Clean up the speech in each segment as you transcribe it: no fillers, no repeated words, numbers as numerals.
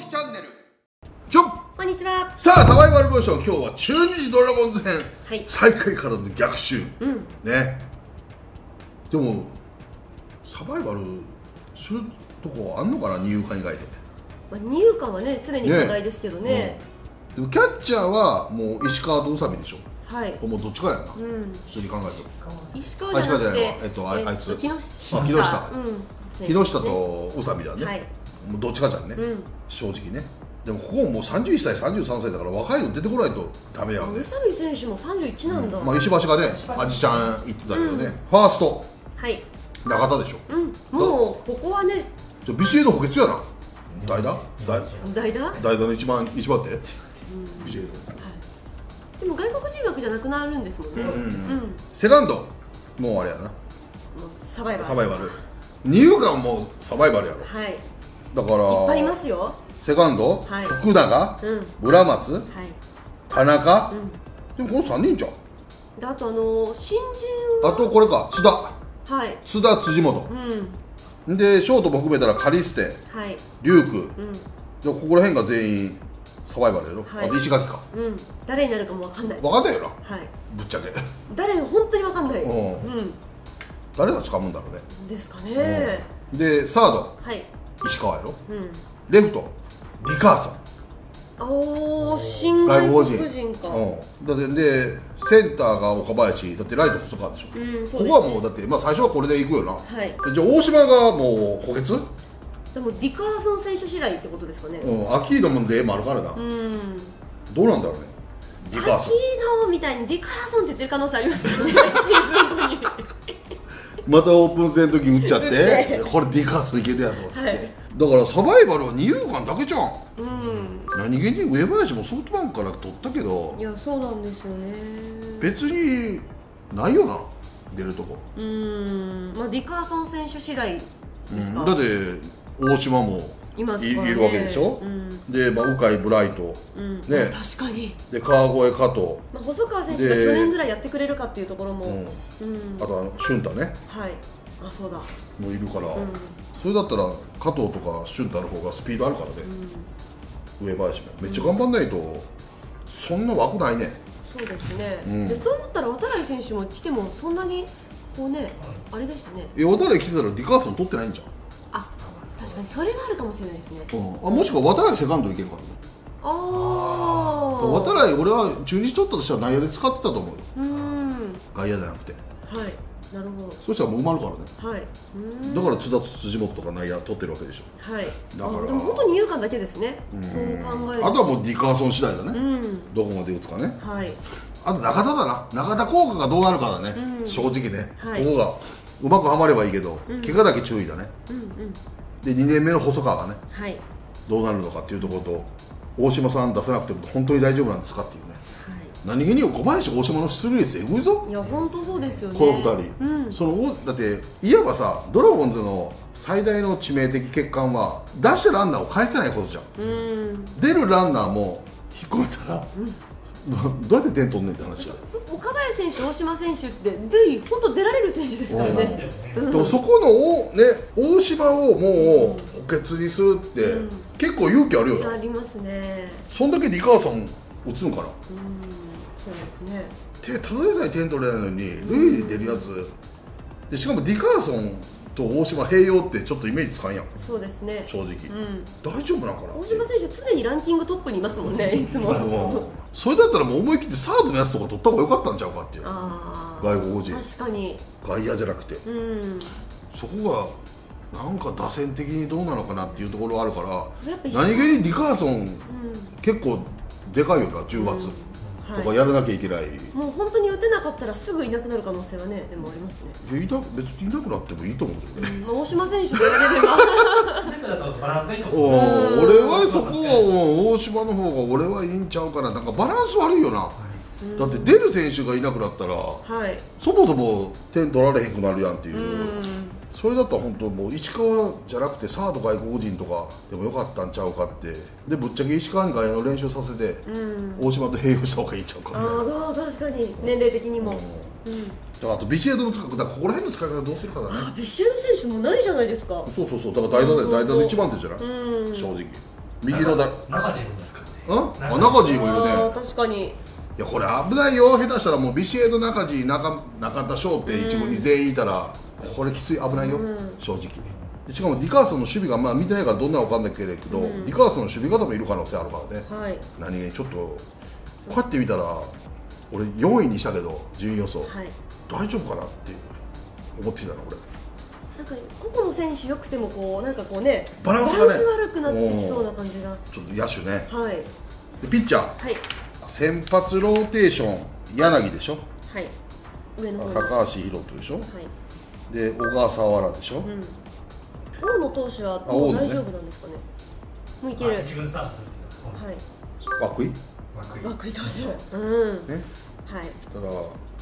木チャンネル。ちょっ、 こんにちは。 さあサバイバルモーション、今日は中日ドラゴンズ編、 はい、 最下位からの逆襲、ね。でもサバイバルするとこあんのかな、二遊間以外で。 まあ、二遊間はね常に課題ですけどね。 でもキャッチャーはもう石川と宇佐美でしょ。 はい。 もうどっちかやな、普通に考えても。 石川じゃなくて、 あいつ木下。 木下と宇佐美だね。 はい。 もうどっちかじゃんね、正直ね。でもここもう31歳、33歳だから若いの出てこないとダメやんね。 宇佐美選手も31なんだ。 まあ石橋がね、あじちゃん言ってたけどね、ファースト、 はい。 中田でしょ。 もうここはね。 じゃビシエド補欠やな。代打の一番手。ビシエド。 でも外国人枠じゃなくなるんですもんね。 セカンドもうあれやな。 サバイバル。 二遊間もサバイバルやろ。 はい。 だからいっぱいいますよ。 セカンド、福永、村松、田中、でもこの3人じゃん。 であと新人あとこれか、津田、津田、辻本、でショートも含めたらカリステ、龍空、でここら辺が全員サバイバルやろ。あと石垣か。 誰になるかも分かんない。 分かんないよな、ぶっちゃけ。 誰本当に分かんない。 誰が掴むんだろうね。 ですかね。 でサード、石川やろ。レフトディカーソン。 おお、新外国人か。 だってでセンターが岡林、だってライト細川でしょ。ここはもうだってまあ最初はこれでいくよな。じゃあ大島がもう補欠。 でもディカーソン選手次第ってことですかね。 アキーノもでもあるからな。どうなんだろうね。 ディカーソン。アキーノみたいにディカーソンって言ってる可能性ありますからね。 またオープン戦の時打っちゃってこれディカーソンいけるやろっつって。だからサバイバルは二遊間だけじゃん。何気に上林もソフトバンクから取ったけど、 いやそうなんですよね。 別にないよな、出るとこ。 まあディカーソン選手次第ですか。 だって大島もいるわけでしょ。でまあ鵜飼、ブライトね、 確かに。で川越、加藤、 細川選手が去年ぐらいやってくれるかっていうところも、 あと俊太ね。 あ、そうだ。 もういるから、それだったら加藤とか俊太の方がスピードあるからね。上林もめっちゃ頑張んないとそんな枠ないね。 そうですね。でそう思ったら渡来選手も来てもそんなにこうね、あれでしたね。 渡来来てたらディカーソン取ってないんじゃん。 あ、確かにそれはあるかもしれないですね。 もしくは渡来セカンドいけるからね。渡来俺は中日取ったとしたら内野で使ってたと思うよ。外野じゃなくて。 なるほど。 そしたらもう埋まるからね。だから津田と辻本とか内野取ってるわけでしょ。だからでも本当に二遊間だけですね。そう考えるとあとはもうディカーソン次第だね。どこまで打つかね。あと中田だな。中田効果がどうなるかだね、正直ね。ここがうまくはまればいいけど怪我だけ注意だね。で2年目の細川がねどうなるのかっていうところと、大島さん出さなくても本当に大丈夫なんですかっていうね。何気に小林、大島の出塁率えぐいぞ。 いや本当そうですよね。 この2人、だっていわばさ、ドラゴンズの最大の致命的欠陥は出したランナーを返せないことじゃん。出るランナーも引っ込めたら、どうやって点取んねんって話だ。 岡林選手、大島選手って本当出られる選手ですからね。 でもそこの大島をもう補欠にするって結構勇気あるよな。 ありますね。 そんだけディカーソン打つんかな。 そうですね。 ただでさえ点取れないのに塁に出るやつで、しかもディカーソンと大島併用ってちょっとイメージつかんやん。そうですね、正直。大丈夫なんかな。 大島選手常にランキングトップにいますもんね、いつも。 それだったらもう思い切ってサードのやつとか取った方が良かったんちゃうかっていう。外国人、 確かに外野じゃなくて、そこがなんか打線的にどうなのかなっていうところがあるから、何気にディカーソン結構でかいよな、10発とかやらなきゃいけない。 もう本当に打てなかったらすぐいなくなる可能性はね、でもありますね。 いや、別にいなくなってもいいと思うけどね。 大島選手でやれれば俺はそこは大島の方が俺はいいんちゃうかな。なんかバランス悪いよな。だって出る選手がいなくなったら、そもそも点取られへんくなるやんっていう。それだったら本当もう石川じゃなくてサード外国人とかでもよかったんちゃうかって。でぶっちゃけ石川に外野の練習させて、大島と併用した方がいいんちゃうかみたいな。 確かに年齢的にも。 あとビシエドの使い方、ここら辺の使い方どうするかだね。 ビシエド選手もないじゃないですか。 そうだから代打の一番手じゃない、正直。 右のだ中地もですかね。 あ、中地もいるね。 確かに。 いやこれ危ないよ。下手したらもうビシエド、中地、中田翔って一軍に全員いたらこれきつい、危ないよ、正直。でしかもディカーソンの守備がまあ見てないからどんなのか分かんないけど、ディカーソンの守備方もいる可能性あるからね。 はい。何気にちょっとこうやって見たら俺4位にしたけど順位予想、はい、大丈夫かなって思ってきたの俺。 なんか個々の選手良くてもこうなんかこうねバランスがね悪くなってきそうな感じが。 ちょっと野手ね。 はい。 でピッチャー、はい、先発ローテーション柳でしょ。 はい。上の高橋宏斗でしょ。はい。で小笠原でしょ。 大野投手はもう大丈夫なんですかね。もういける。 一軍スタートする。 はい。涌井投手。ね。はい。 ただ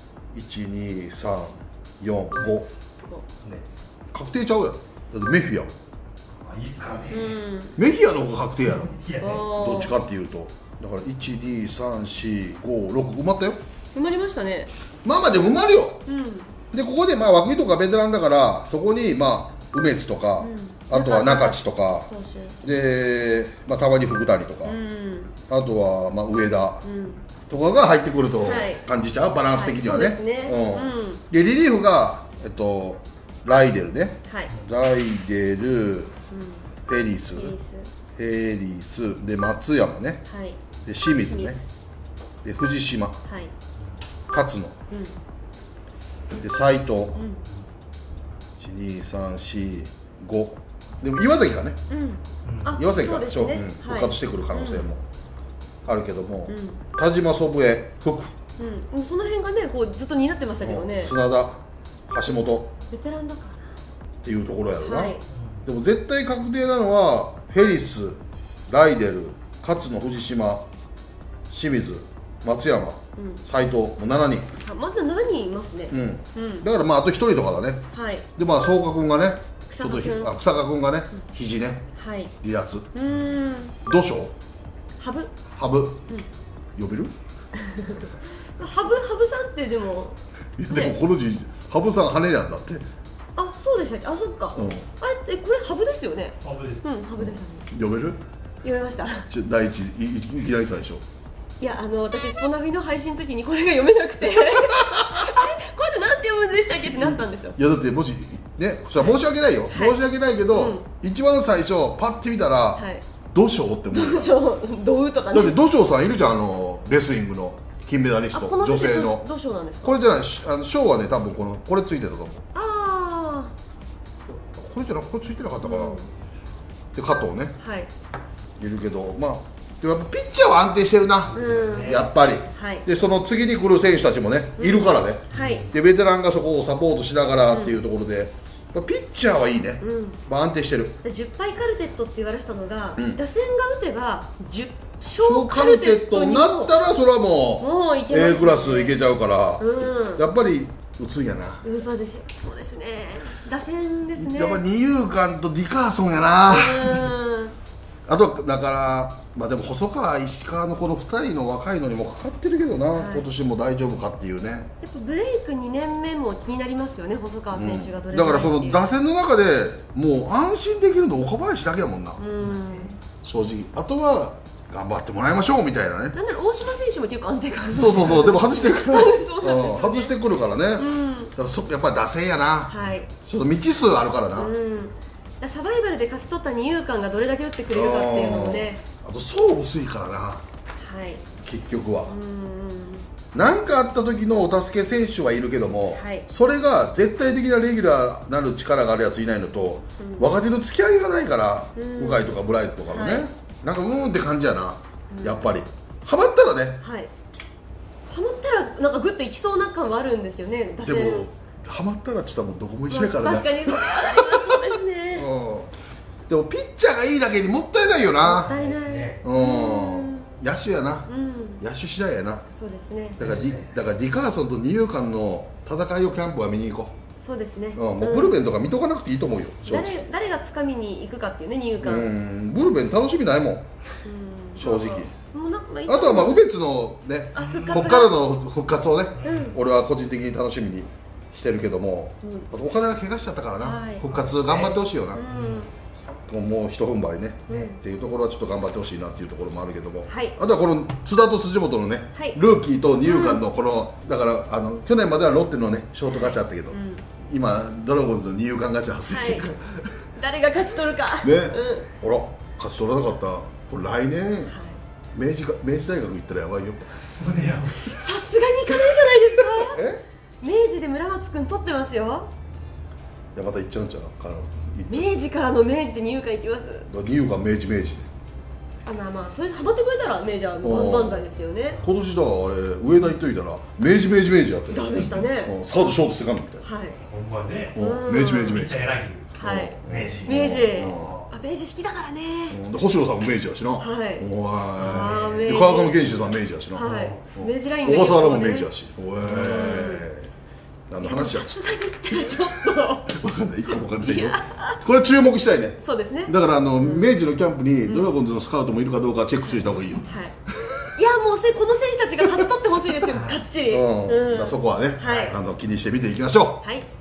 1、2、3、4、5。確定ちゃうやろ。だってメフィア。 いいっすかね。 メフィアの方が確定やろ。どっちかっていうと。だから1、2、3、4、5、6埋まったよ。 埋まりましたね。 まあまあでも埋まるよ。でここでまあ涌井とかベテランだからそこにまあ梅津とか、あとは中地とかで、まあ、たまに福谷とか、あとはまあ上田とかが入ってくると感じちゃう、バランス的にはね。でリリーフがライデルね、ライデル、ヘリスで松山ね、で清水ね、で藤島、勝野、で斉藤、12345でも岩崎がね、岩崎が復活してくる可能性もあるけども、田島祖父江福、 その辺がねこうずっと担ってましたけどね。 砂田橋本ベテランだからなっていうところやろな。でも絶対確定なのはフェリス、ライデル、勝野、藤島、清水、松山、斉藤、もう7人。 まだ7人いますね。 だからまああと1人とかだね。でまあ草加君がね、ちょっと草加君がね、肘ね、離脱。どうしよう。 ハブ呼べる？ ハブさんってでもでもこの字ハブさん羽やんだって。 あ、そうでしたっけ。あ、そっか。これハブですよね。 ハブです。 ハブです。 呼べる？ 呼べました。 第一いきなり最初。 いや私スポナビの配信の時にこれが読めなくてあれこれってなんて読むんでしたっけってなったんですよ。 いやだってもしね、それは申し訳ないよ、申し訳ないけど、一番最初パッて見たら土性って思う。 土うとかね。 だって土性さんいるじゃん、レスリングの金メダリスト、女性の。 土性なんですか。 これじゃない、性はね多分これついてたと思う。 ああ。 これじゃなくこれついてなかったかな。で加藤ね。いるけどまあ。でもやっぱピッチャーは安定してるな、やっぱり。でその次に来る選手たちもねいるからね。でベテランがそこをサポートしながらっていうところで、ピッチャーはいいね、安定してる。 10敗カルテットって言われてたのが、打線が打てば10勝カルテットになったらそれはもう A クラスいけちゃうから、やっぱり打つんやな。 そうですよ。そうですね、打線ですね。 やっぱ二遊間とディカーソンやな。あとだからまあでも細川、石川のこの2人の若いのにもかかってるけどな、今年も大丈夫かっていうね。やっぱブレイク2年目も気になりますよね、細川選手がどれだからその打線の中でもう安心できるの岡林だけやもんな、正直。あとは頑張ってもらいましょうみたいなね。 なんなら大島選手も結構安定感ある。 そうでも外してくる外してくるからね。だからやっぱり打線やな。ちょっと未知数あるからな。 サバイバルで勝ち取った二遊間がどれだけ打ってくれるかっていうのもね。 あと層薄いからな、結局は。何かあった時のお助け選手はいるけども、それが絶対的なレギュラーなる力があるやついないのと、若手の付き合いがないから、鵜飼とかブライトとかのね、なんかって感じやな、やっぱり。ハマったらね、 ハマったらなんかグッといきそうな感はあるんですよね。 でもハマったらちょっともうどこも一緒やからね。 確かにそうですね。 でもピッチャーがいいだけにもったいないよな。 もったいない。 野手やな、野手次第やな。 そうですね。 だからディカーソンと二遊間の戦いをキャンプは見に行こう。そうですね。 もうブルペンとか見とかなくていいと思うよ。 誰が掴みに行くかっていうね、二遊間。 ブルペン楽しみないもん、正直。あとはまあウベツのね、こっからの復活をね、俺は個人的に楽しみにしてるけども、あと岡田が怪我しちゃったからな、復活頑張ってほしいよな。 もう一踏ん張りね、 うんっていうところはちょっと頑張ってほしいなっていうところもあるけども、 はいあとはこの津田と辻本のね、 はいルーキーと二遊間のこの、だから去年まではロッテのねショート勝ちあったけど、 ん今ドラゴンズの二遊間勝ち発生してるか誰が勝ち取るか。 ら、ね、ほら勝ち取らなかったこれ来年、明治大学行ったらやばいよ。 胸やさすがに行かないんじゃないですか。 え明治で村松くん取ってますよ。 いやまた行っちゃうんちゃうかな、行っちゃう明治からの明治で二遊間行きます。 二遊間明治でまあそれでハマってくれたら明治は万々歳ですよね。 今年だあれ上田行っといたら明治やってダメでしたね。 サードショートセカンドみたいな、 はいほんまね明治めっちゃ柳はい。 明治明治。 うん明治好きだからね。 で星野さんも明治やしな、 はいおあー明治いで川上健志さん明治やしな、 はいうん明治ラインが小笠原も明治結構ねやし、おい何の話やさすがにってのはちょっと。 分かんない、一個も分かんないよこれ注目したいね。 そうですね。 だから明治のキャンプにドラゴンズのスカウトもいるかどうかチェックしておいた方がいいよ、 はい。いやもうこの選手たちが勝ち取ってほしいですよ。かっちり。 だからうん。 そこはね、 はい気にして見ていきましょう。 はい。